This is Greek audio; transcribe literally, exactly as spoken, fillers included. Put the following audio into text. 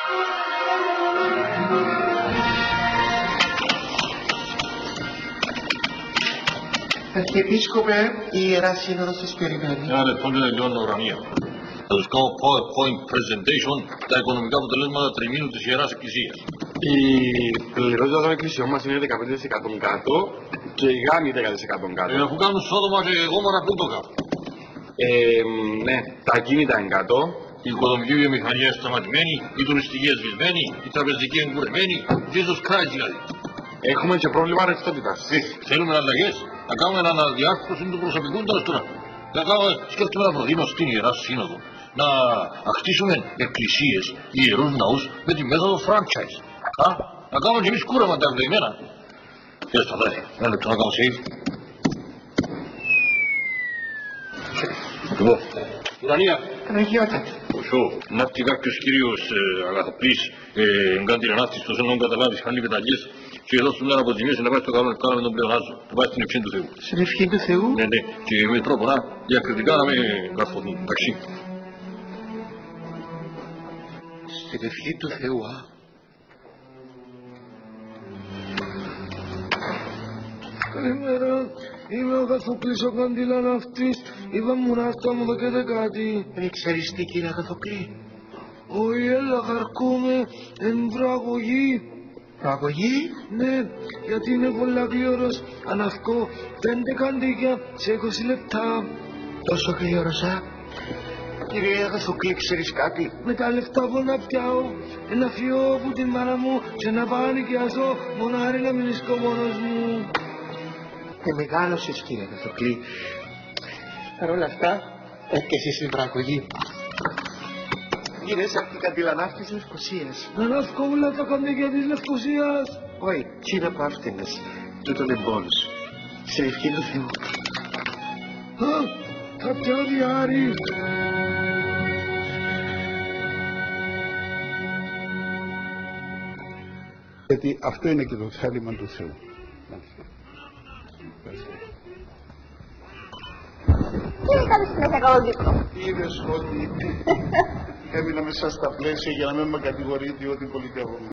Αρχιεπίσκοπε, η Ιερά Σύνοδος σας περιμένει. Ένα λεπτό και τελειώνω, ουρανία. Θα τους κάνω PowerPoint presentation τα οικονομικά αποτελέσματα τριμήνου της Ιεράς Εκκλησίας. Η πληρότητα των εκκλησιών μας είναι δεκαπέντε τοις εκατό κάτω και η γάμη δέκα τοις εκατό κάτω. Ε, αφού κάνουν Σόδομα και Γόμορα, πού το κάνουν. Ε, ναι, τα κίνητα είναι κάτω. Η οικονομική βιομηχανία σταματημένη, η τουριστική εσβησμένη, η τραπεζική εγκουρεμένη, Jesus Christ δηλαδή. Έχουμε και πρόβλημα ρευστότητας. Ε, θέλουμε αλλαγές, να κάνουμε αναδιάρθρωση του προσωπικού τώρα τώρα. Να κάνουμε, σκέφτομαι να προτείνω στην Ιερά Σύνοδο να χτίσουμε εκκλησίες, ιερούς ναούς με τη μέθοδο franchise. Α, να κάνουμε και εμείς κούραμα τα ευλογημένα. Κύριε Σταθάκη, ένα λεπτό να κάνω save. Λοιπόν, ουρανία. Παναγιώτατε. Όσο, να έρθει κάποιος κύριος ε, αγαθοπλής ε, εγκάντη ανάστηστος ενώ καταλάβεις χάνει πεταγές και εδώ σου λένε αποζημίωση να πάει στο καλό με τον πλεονάζο, να πάει στην ευχή του Θεού. Στην ευχή του Θεού. Ναι, ναι, και με τρόπο να διακριτικά να με καρφωθούν, εντάξει. Στην ευχή του Θεού, α. Καλημέρα, είμαι ο Αγαθοκλής ο Καντιλαναυτής. Είπα μου να έρθω μου δοκέτε κάτι. Δεν ξέρεις τι, κύριε Αγαθοκλή. Όχι, έλα χαρκούμε εν προαγωγή. Προαγωγή. Ναι, γιατί είναι πολλά γλύωρος. Αναυκώ πέντε καντίκια σε είκοσι λεπτά. Τόσο γλύωρωσα. Κύριε Αγαθοκλή, ξέρεις κάτι. Με τα λεφτά που να πιάω, να φύγω από την μάνα μου και να πάω να νοικιάσω μονάρι να μην σκώ μόνος μου. Και μεγάλωσες, κύριε Αγαθοκλή. Παρ' όλα αυτά, έπιασες στην προαγωγή. Γυρές από την Καντιλανάφτη της Λευκωσίας. Να ναυκώ όλα τα καντίκια της Λευκωσίας. Όχι, τι είναι που άφτενες. Τούτον εμπόλους. Στην ευχή του Θεού. Α, θα πιάω διάρρη. Γιατί αυτό είναι και το θέλημα του Θεού. Τι έκανε συνέχεια καλό δίπλο. Είδες ότι έμεινα μέσα στα πλαίσια για να μην με κατηγορείτε ότι πολιτεύομαι.